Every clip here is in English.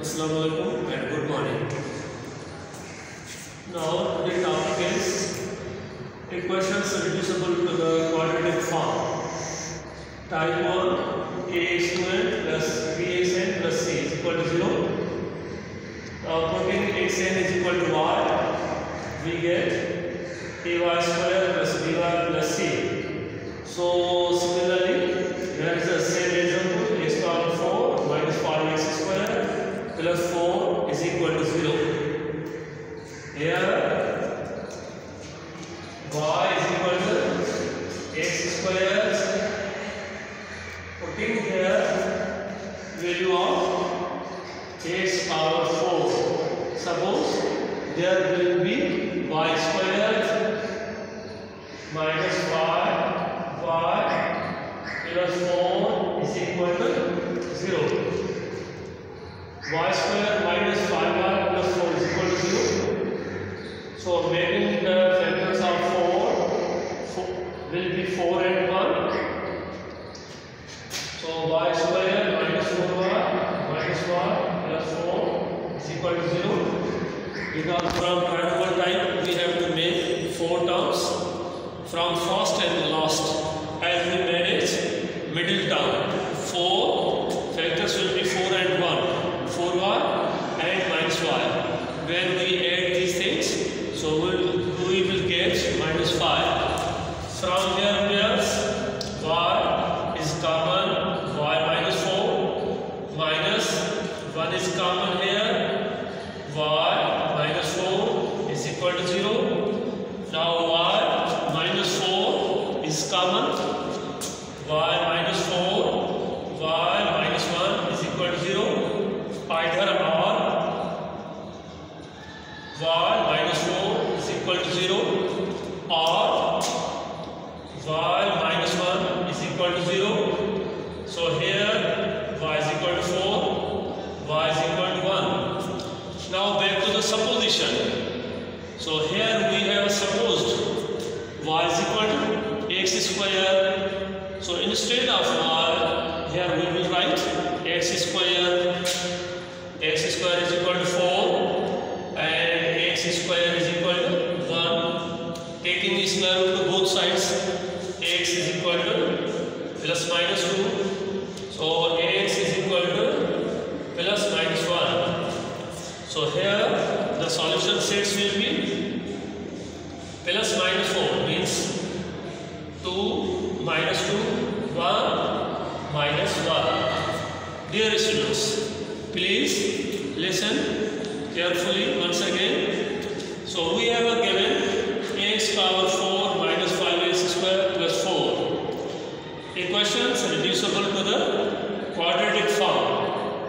Assalamualaikum and good morning. Now the topic is equations reducible to the quadratic form. Type 1, ax squared plus bxn plus c is equal to 0. Putting xn is equal to y, we get ay square plus by plus c. So similarly, here is the same example, x power 4 minus 5x square plus 4 is equal to 0. Here y is equal to x square. Putting here value of x power 4. Suppose there will be y square minus y plus 4 is equal to 0. Y square minus 5y plus 4 is equal to 0. So making the factors of 4 will be 4 and 1. So y square minus 4y minus y plus 4 is equal to 0. Because from trinomial type we have to make 4 terms from first and last. As we manage middle term, 4 factors will be 4 and 1. 4y and minus y. When we add these things, so we will get minus 5. From here pairs, y is common, y minus 4 minus 1 is common here, y minus 4 is equal to 0. Now y minus 4 is common, y minus 4, y minus 1 is equal to 0. Either or, y minus 4 is equal to 0 or y minus 1 is equal to 0. So here y is equal to 4, y is equal to 1. Now back to the supposition. So here we have supposed y is equal to x square. So instead of y, here we will write x square. X square is equal to 4 and x square is equal to 1. Taking the square root to both sides, x is equal to plus minus 2. So x is equal to plus minus 1. So here the solution sets will be plus minus 4 means 2 minus 2, 1 minus 1. Dear students, please listen carefully once again. So we have a given x power 4 minus 5x square plus 4. Equations reducible to the quadratic form.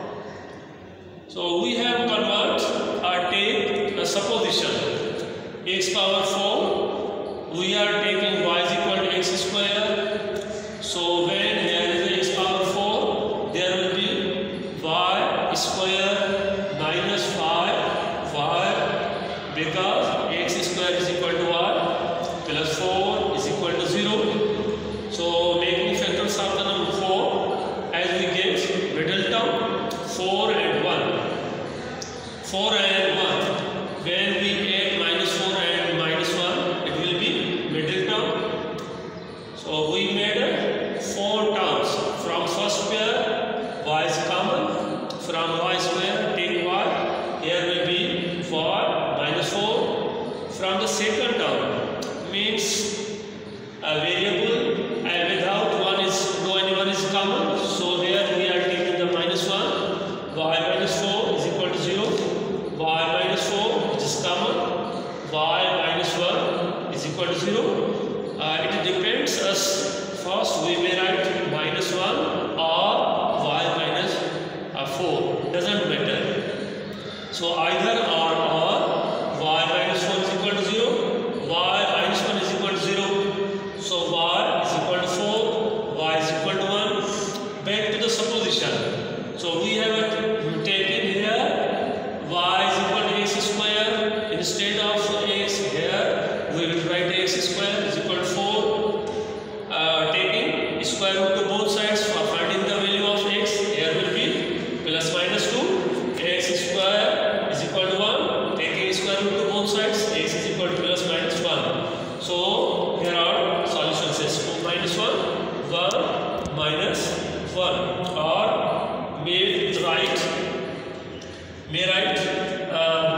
So we have convert or take a supposition. X power 4, we are taking y is equal to x square. So when here is x power 4, there will be y square minus 5y, because x square is equal to y plus 4 is equal to 0. So making factors of the number 4, as we get middle term 4 and 1. 4 and 1. When we add minus 4 and minus 1, it will be middle term. So we made 4 terms. From first pair, y is common. From y square, take y. Here will be y minus 4. From the second term, means a variable and without no anyone is common. So here we are taking the minus 1. Y minus 4 is equal to 0. Y minus 4 which is common. Y minus 1 is equal to 0. It depends us. First we may write minus 1 or y minus 4. Doesn't matter. So either or y minus 4 is equal to 0. Y minus 1 is equal to 0. So y is equal to 4. Y is equal to 1. Back to the supposition. So we have taken here y is equal to x square. Instead of x here, we will write x square is equal to 4. Taking square root to both sides for finding the value of x, here will be plus minus 2. X 1 or may write